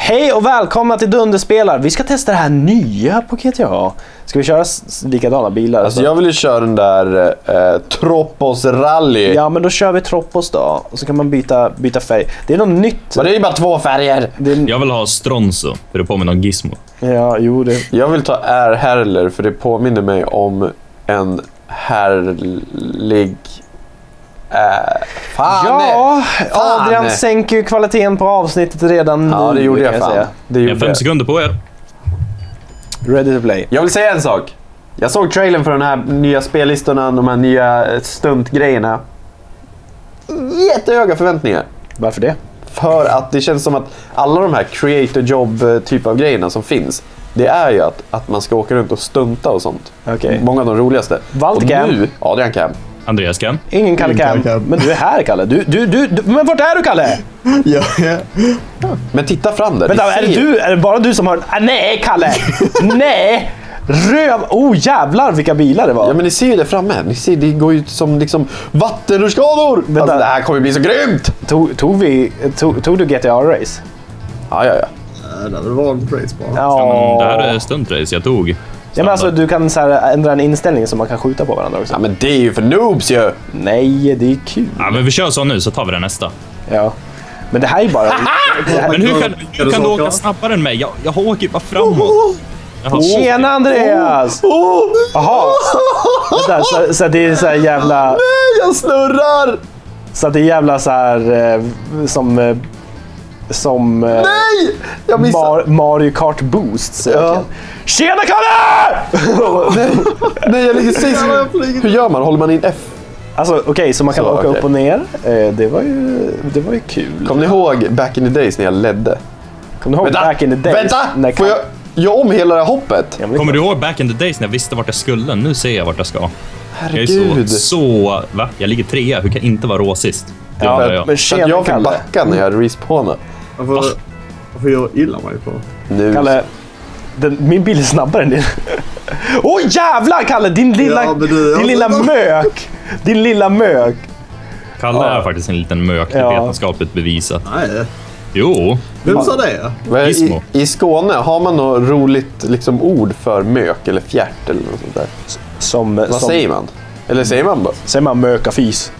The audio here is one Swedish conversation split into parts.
Hej och välkomna till Dunderspelar. Vi ska testa det här nya på GTA. Ska vi köra likadana bilar? Alltså jag vill ju köra den där Tropos Rally. Ja, men då kör vi Tropos då. Och så kan man byta färg. Det är något nytt. Men det är ju bara 2 färger. Jag vill ha Stronzo, för det påminner om Gizmo. Ja, jo det. Jag vill ta Herler, för det påminner mig om en härlig... Fan. Adrian sänker ju kvaliteten på avsnittet redan nu. Ja, det gjorde jag fan. Det gjorde 5 sekunder på er. Ready to play. Jag vill säga en sak. Jag såg trailern för den här nya spellistorna, de här nya stuntgrejerna. Jättehöga förväntningar. Varför det? För att det känns som att alla de här creator job typ av grejerna som finns, det är ju att man ska åka runt och stunta och sånt. Okej. Många av de roligaste. Waldcam. Och nu, Adrian Cam. Andreas Cam. Ingen Kalle Cam. Men du är här, Kalle. Men vart är du, Kalle? Ja. Men titta fram där. Vänta, är det bara du som har... nej, Kalle! Nej! Röv! Oh, jävlar vilka bilar det var. Ja, men ni ser ju det framme. Ni ser, det går ju som liksom vattenrutschkanor. Alltså, det här kommer bli så grymt! Tog du GTA-race? Ja. Det var en race bara. Ja, men det här är stuntrace jag tog. Ja, men alltså, du kan så här ändra en inställning så man kan skjuta på varandra också. Ja, men det är ju för noobs ju. Nej, det är kul. Ja, men vi kör så nu så tar vi det nästa. Ja. Men det här är bara... Men hur kan du åka snabbare än mig? Jag åker ju bara framåt. Tjena, Andreas! Jaha. Så det är så här jävla... Nej, jag snurrar! Så det är jävla så här som Nej! Jag missade. Mario Kart Boost. Ja. Tjena, Kalle! Nej, jag ligger sist. Hur gör man? Håller man in F? Alltså okej, så man kan åka upp och ner. Det var ju kul. Kommer ni ihåg back in the days när jag ledde? Kommer du ihåg back in the days? Vänta! Får jag göra om hela det här hoppet? Kommer du ihåg back in the days när jag visste vart jag skulle? Nu ser jag vart jag ska. Herregud. Jag är så va? Jag ligger 3. Hur kan jag inte vara råsist? Ja, men tjena, jag fick backa när jag respawnade. Varför jag illa mig på? Nu. Kalle, min bil är snabbare än din. Åh, jävlar, Kalle! Din lilla mök! Din lilla mök! Kalle är faktiskt en liten mök, det är vetenskapligt bevisat. Nej. Jo. Vem sa det? I Skåne har man något roligt liksom, ord för mök eller fjärt eller något sånt där? Vad säger man? Eller säger man bara? Säger man mökafis?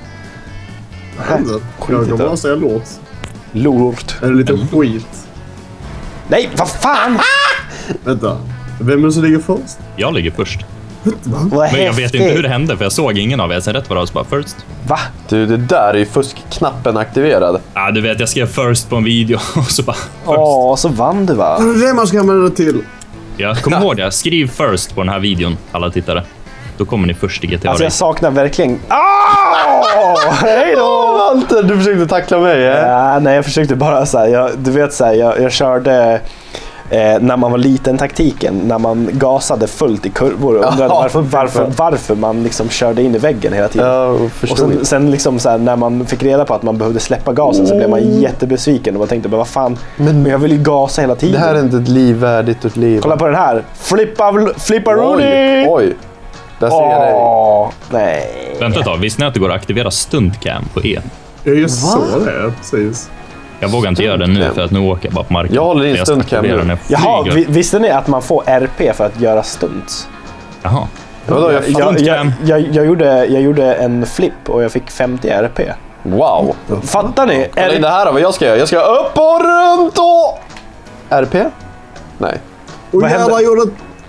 Jag kan bara säga låt. Lort. Är det lite skit? Nej, vad fan! Vänta. Vem är det som ligger först? Jag ligger först. Men jag vet inte hur det hände, för jag såg ingen av er. Sen rätt var det bara first. Va? Du, det där är ju fuskknappen aktiverad. Ja, du vet, jag skrev first på en video och så bara first. Så vann du, va? Det är det man ska använda det till. Ja, kom ihåg det. Skriv first på den här videon, alla tittare. Då kommer ni först i GTA. Alltså jag saknar verkligen... Hej då! Walter, du försökte tackla mig, Ja, nej, jag försökte bara så här, du vet så här, jag körde när man var liten taktiken, när man gasade fullt i kurvor och undrade varför man liksom körde in i väggen hela tiden. Och sen liksom så här, när man fick reda på att man behövde släppa gasen så blev man jättebesviken och man tänkte bara, vad fan, men jag vill ju gasa hela tiden. Det här är inte ett liv värdigt ett liv. Kolla på den här. Flippa Rooney! Oj. Där ser jag dig. Nej. Vänta ett tag, visste ni att det går att aktivera stuntcam på E? Jag såg det, precis. Jag vågar inte göra det nu för att nu åker jag bara på marken. Jag håller in stuntcam nu. Jaha, visste ni att man får RP för att göra stunts? Jaha. Jag gjorde en flip och jag fick 50 RP. Wow. Fattar ni? Kolla in det här då, vad jag ska göra. Jag ska upp och runt och... RP? Nej. Åh jävlar, gjorde...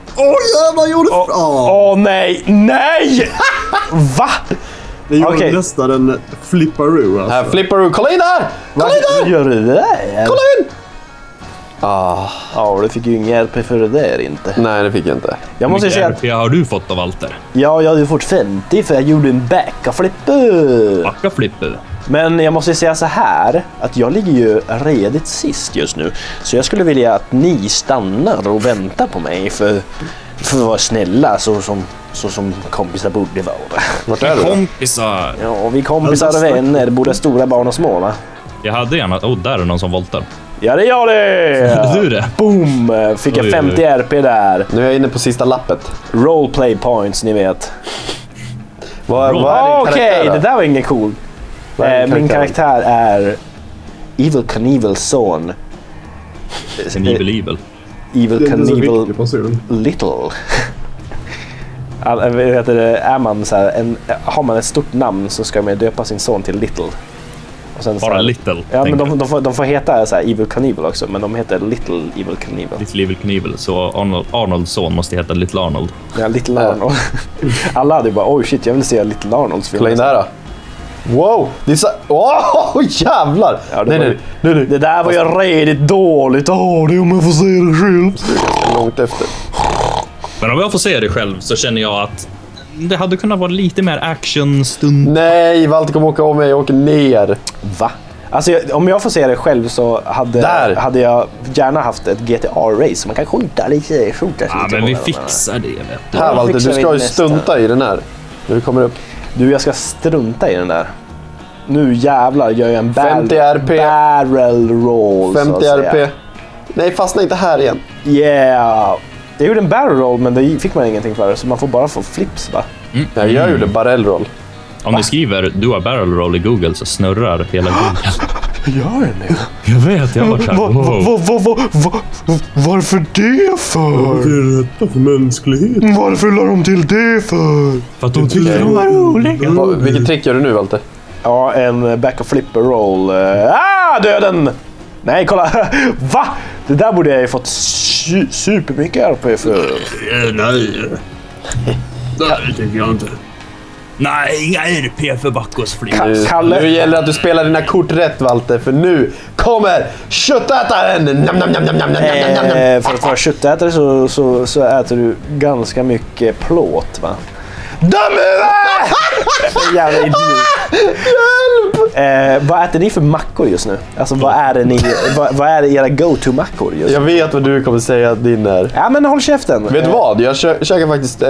Nej! Va? Det gjorde nästan en flipparoo alltså. Här, flipparoo, kolla in här! Kolla in här! Gör du det? Kolla in! Ja, du fick ju ingen RP för det där inte. Nej, det fick jag inte. Jag måste säga att... RP har du fått av Walter? Ja, jag hade fått 50 för jag gjorde en backflipper. Backflipper? Men jag måste säga så här, att jag ligger ju redigt sist just nu. Så jag skulle vilja att ni stannar och väntar på mig för att vara snälla så som kompisar borde vara. Vart är du? Kompisar! Ja, vi kompisar och vänner, både stora barn och små, va? Jag hade gärna... där är någon som voltar. Ja, det gör det! Hade du det? Boom! Fick jag 50 RP där. Nu är jag inne på sista lappet. Roleplay points, ni vet. Vad är din karaktär? Okej, det där var ingen cool. Min karaktär är Evil Knievel's son. Sin Evil. Evil Det är en så Knievel viktig person. Little. Är man så här, har man ett stort namn så ska man döpa sin son till Little. Och sen Bara så här, Little. Ja, men de får heta så här Evil Knievel också, men de heter Little Evil Knievel. Little Evil Knievel. Så Arnolds son måste heta Little Arnold. Ja, Little Arnold. Alla hade bara, oj shit, jag vill se Little Arnolds film. Kolla in det här då. Wow! Det är så... Åh, jävlar! Ja, nej. Det där var ju riktigt dåligt. Det är om jag får se det själv. Långt efter. Men om jag får se det själv så känner jag att det hade kunnat vara lite mer actionstund. Nej, Walter kommer åka om mig. Jag åker ner. Va? Alltså, om jag får se det själv så hade jag gärna haft ett GTA-race. Så man kan skjuta lite. Ja, men vi fixar det, vet du. Här Walter, du fixar ska vi ju nästa. stunta i den här. När vi kommer upp. Du, jag ska strunta i den där. Nu jävlar gör jag en 50 RP. barrel roll. 50 så att säga. RP. Nej, fastna inte här igen. Yeah. Jag gjorde en barrel roll, men det fick man ingenting för. Så man får bara få flips, va? Jag gjorde barrelroll. Om du skriver du har barrel roll i Google så snurrar hela Google. Gör det nu? Jag vet, jag har varit såhär. Varför det för? Det är rätta för mänsklighet. Varför la de till det för? För att de tyckte de var roliga. Vilket trick gör du nu, Walter? Ja, en back och flipper roll. Döden! Nej, kolla. Va? Det där borde jag ju fått supermycket RP för. Nej. Det tycker jag inte. Nej, inga RP för Backos flipp. Kalle. Nu gäller det att du spelar dina kort rätt, Walter. För nu kommer köttätaren! Nam, nam, nam, nam, nam, nam, nam, nam. För att vara köttätare så äter du ganska mycket plåt, va? Jävla idiot. Vad äter ni för mackor just nu? Alltså vad är era go-to-mackor just nu? Jag vet vad du kommer säga att din är. Ja, men håll käften. Vet du vad? Jag käkar faktiskt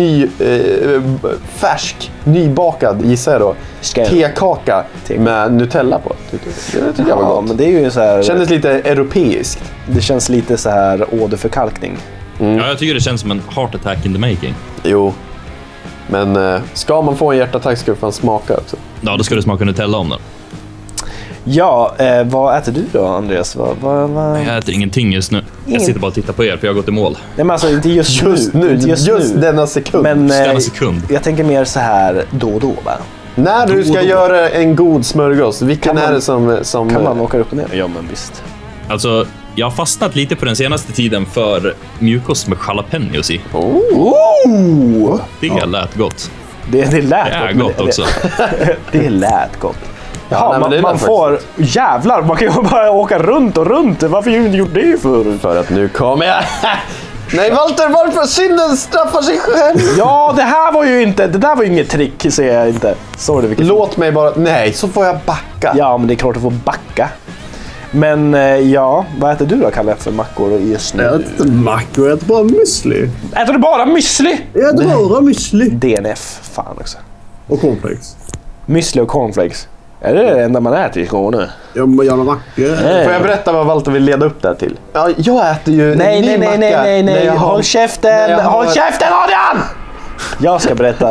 färsk, nybakad, gissar jag då. Tekaka med Nutella på. Det tycker jag var gott. Men det är ju så här. Kändes lite europeiskt. Det känns lite så här åderförkalkning. Ja, jag tycker det känns som en heart attack in the making. Jo. Men ska man få en hjärtattack ska man smaka också. Ja, då ska du smaka Nutella om den. Ja, vad äter du då, Andreas? Jag äter ingenting just nu. Jag sitter bara och tittar på er för jag har gått i mål. Nej, men alltså inte just nu. Inte Just denna sekund. Men Denna sekund. jag tänker mer så här då och då, va? När du ska göra en god smörgås, vilken är det som Kan man åka upp och ner? Ja, men visst. Alltså, jag har fastnat lite på den senaste tiden för mjukost med jalapenos i. Oh! Det lät gott. Det lät Det är gott också. Det lät gott. Ja, Jaha, man får... Jävlar, man kan ju bara åka runt och runt. Varför har du inte gjort det förut? För att nu kommer jag... Nej, Walter, varför synden straffar sig själv? Ja, det där var ju inget trick, säger jag inte. Sorry, Låt mig bara... Nej, så får jag backa. Ja, men det är klart att få backa. Men ja, vad äter du då, Kalle, för mackor just nu? Jag äter inte mackor, jag äter bara müsli. Äter du bara müsli? Jag äter bara müsli. DNF, fan också. Och cornflakes. Müsli och cornflakes. Är det enda man äter i Skåne? Jag gör några mackor. Får jag berätta vad Walter vill leda upp där till? Ja, jag äter ju Nej. Håll käften! Håll käften, Adrian! Jag ska berätta.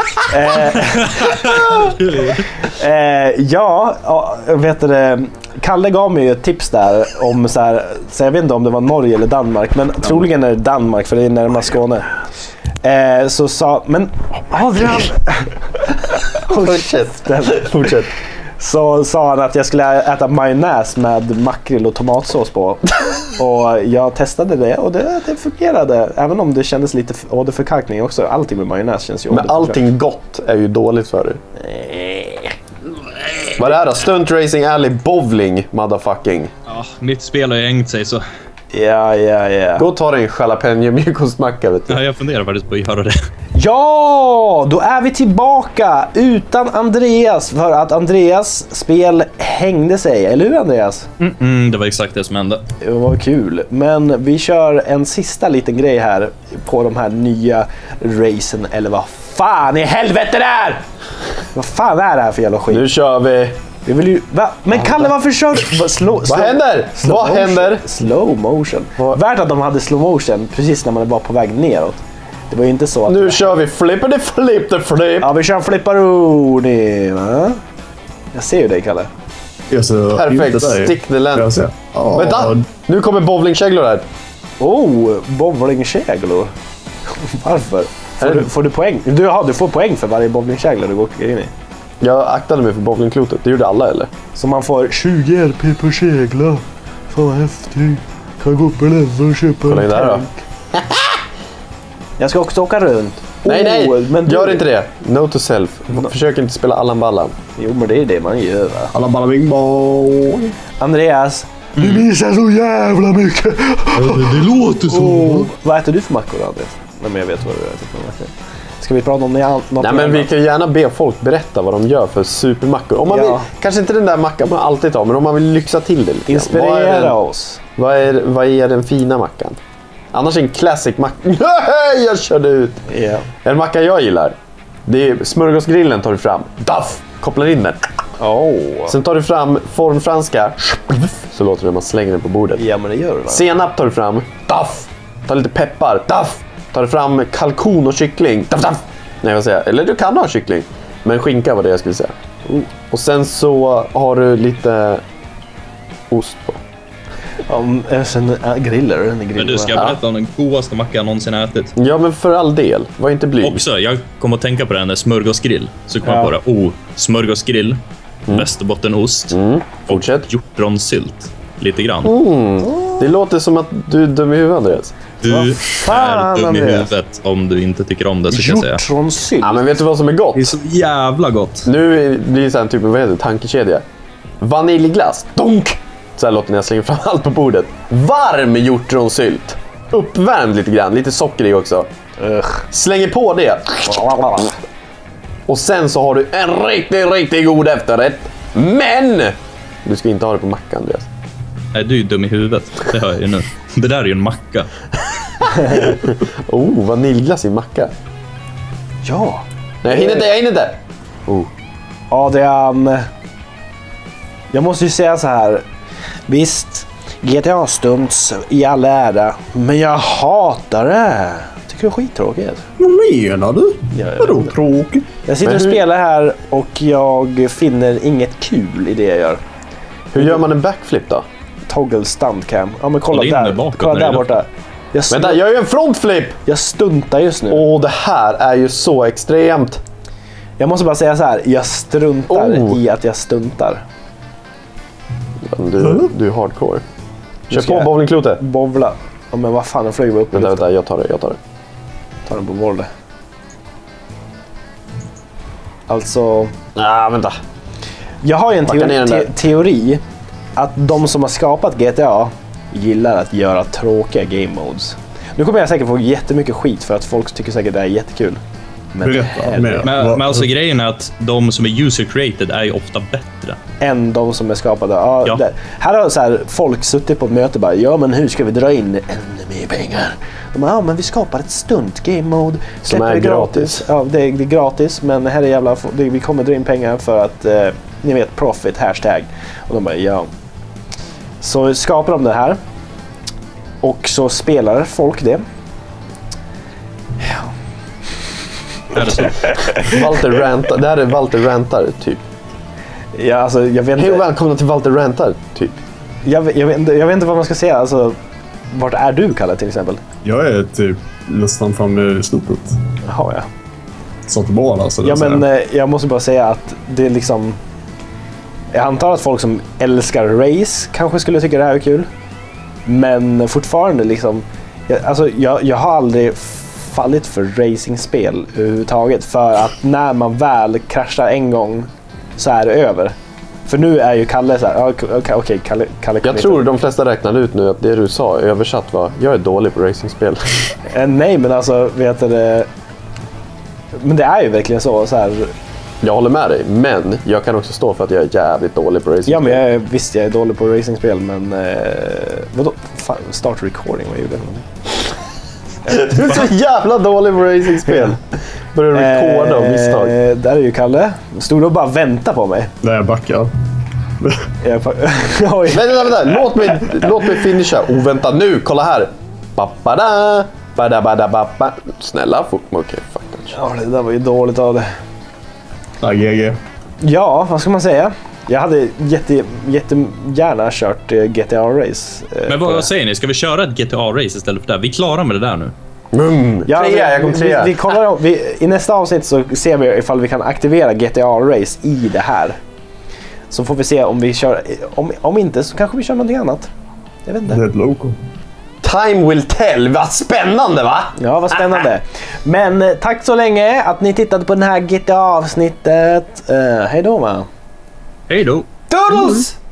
Vet du, Kalle gav mig ett tips där om så jag vet inte om det var Norge eller Danmark, men troligen är det Danmark för det är närmast Skåne. Så sa, men Adrian, håll käften. Fortsätt. Så sa han att jag skulle äta majonnäs med makrill och tomatsås på. Och jag testade det och det fungerade. Även om det kändes lite åderförkalkning också. Allting med majonnäs känns ju Men allting gott är ju dåligt för dig. Vad är det här? Stunt Racing Alley Bowling, motherfucking. Ja, mitt spel har ju hängt sig så... Ja. Gå och ta dig en jalapeno mjukostmacka, vet du. Ja, jag funderar faktiskt på att göra det. Ja, då är vi tillbaka utan Andreas. För att Andreas spel hängde sig. Eller hur, Andreas? Det var exakt det som hände. Det var kul. Men vi kör en sista liten grej här på de här nya racen. Eller vad fan i helvete det är! Vad fan är det här för jävla skit? Nu kör vi. Vi vill ju... Va? Men Kalle, varför kör du? Vad händer? Vad händer? Slow motion. Värt att de hade slow motion precis när man var på väg neråt. Det var ju inte så att... Nu kör vi flippity flip the flip. Ja, vi kör flipparoni, va? Jag ser ju dig, Kalle. Perfekt, stick the land. Vänta, nu kommer bowlingkäglor här. Bowlingkäglor. Varför? Får du poäng? Du får poäng för varje bowlingkägla du går in i. Jag aktade mig för bowlingklotet, det gjorde alla eller? Så man får 20 RP per kägla. Fan vad häftigt. Kan gå upp på level och köpa en där då. Jag ska också åka runt. Nej, men gör inte det. No to self. Försök inte spela Allan Ballan. Jo, men det är det man gör, va? Allan Ballan Bing Bong. Andreas, du missar så jävla mycket. Det låter så. Vad äter du för mackor, Andreas? Nej, men jag vet vad du äter för mackor. Ska vi prata om något Nej, men vi kan gärna be folk berätta vad de gör för supermackor. Om man vill, kanske inte den där mackan man alltid tar, men om man vill lyxa till det lite. Inspirera oss. Vad är den fina mackan? Annars en classic macka. Jag körde ut. Yeah. En macka jag gillar. Det är smörgåsgrillen tar du fram. Daff! Kopplar in den. Sen tar du fram formfranska. Så låter det när man slänger den på bordet. Ja, men det gör det. Senap tar du fram. Daff! Tar lite peppar. Daff! Tar du fram kalkon och kyckling. Daff, daff! Nej, vad säger jag? Eller du kan ha kyckling. Men skinka var det jag skulle säga. Och sen så har du lite ost på. Sen griller. Men du ska berätta om den godaste mackan jag någonsin ätit. Ja, men för all del. Var inte blyg. Också, jag kommer att tänka på den där smörgåsgrill. Så kommer jag på det. Smörgåsgrill. Västerbottenost. Fortsätt. Hjortronsylt. Lite grann. Det låter som att du är dum i huvudet, Andreas. Du är dum i huvudet om du inte tycker om det, så kan jag säga. Hjortronsylt? Ja, men vet du vad som är gott? Det är så jävla gott. Nu blir det så här typ, vad heter det? Tankekedja. Vaniljglass. Donk! Så här låter när jag slänger fram allt på bordet. Varm hjortronsylt. Uppvärmd lite grann. Lite socker i också. Slänger på det. Och sen så har du en riktigt god efterrätt. Men du ska inte ha det på mackan, Andreas. Nej, du är dum i huvudet. Det hör jag ju nu. Det där är ju en macka. Vaniljglass i macka. Ja. Nej, jag hinner inte. Adrian. Jag måste ju säga så här. Visst, GTA-stunts i all ära, men jag hatar det. Tycker det är skittråkigt. Vad menar du? Vadå tråkigt? Jag sitter och spelar här och jag finner inget kul i det jag gör. Hur gör man en backflip då? Toggle stunt cam. Ja, men kolla där borta. Vänta, jag gör en frontflip! Jag stuntar just nu. Det här är ju så extremt. Jag måste bara säga så här. Jag struntar i att jag stuntar. Du är hardcore. Kör på bowlingklotet. Bowla. Ja, men vad fan, den flög upp. Vänta, jag tar det. Ta den på boll. Alltså... vänta. Jag har ju en teori att de som har skapat GTA gillar att göra tråkiga game modes. Nu kommer jag säkert få jättemycket skit för att folk tycker säkert det är jättekul. Men alltså grejen är att de som är user-created är ju ofta bättre än de som är skapade. Här har så här, folk suttit på ett möte och bara, ja men hur ska vi dra in ännu mer pengar? De bara, men vi skapar ett stunt game mode. Som är gratis. Ja, det är gratis, men här är vi kommer dra in pengar för att, ni vet, profit, hashtag. Och de bara, ja. Så skapar de det här. Och så spelar folk det. Ja. Är det så? Walter rantar. Det här är Walter rantar, typ. Ja, alltså, jag vet inte. Hej och välkomna till Walter rantar, typ. Jag vet inte vad man ska säga. Alltså, vart är du, Kalle, till exempel? Jag är typ nästan framme i slutet. Jaha, ja. Så till båda, alltså. Ja, men jag måste bara säga att det är liksom... Jag antar att folk som älskar race kanske skulle tycka det här är kul. Men fortfarande liksom... Jag har aldrig fallit för racingspel överhuvudtaget. För att när man väl kraschar en gång så är det över. För nu är ju Kalle så här... Okej, Kalle jag tror de flesta räknar ut nu att det du sa översatt var jag är dålig på racingspel. Nej, men alltså, vet du... Men det är ju verkligen så här... Jag håller med dig, men jag kan också stå för att jag är jävligt dålig på racingspel. Ja, men visst, jag är dålig på racingspel, men... vadå? Fan, start recording, vad gjorde jag? Du är så jävla dålig på racingspel. Börjar rekorda av misstag. Där är ju Kalle. Stod du och bara vänta på mig? Där jag backar. Vänta. Låt mig finisha. Vänta nu, kolla här. Snälla, okej, fuck that. Ja, det där var ju dåligt av det. GG. Ja, vad ska man säga? Jag hade jättegärna kört GTA Race. Men vad säger ni? Ska vi köra ett GTA Race istället för det? Vi är klara med det där nu. Jag kom trea. Vi kollar i nästa avsnitt så ser vi ifall vi kan aktivera GTA Race i det här. Så får vi se om vi kör. Om inte så kanske vi kör någonting annat. Jag vet inte. Dead Loco. Time will tell. Vad spännande, va? Ja, vad spännande. Men tack så länge att ni tittade på den här GTA-avsnittet. Hej då, va? Hej då. Toodles!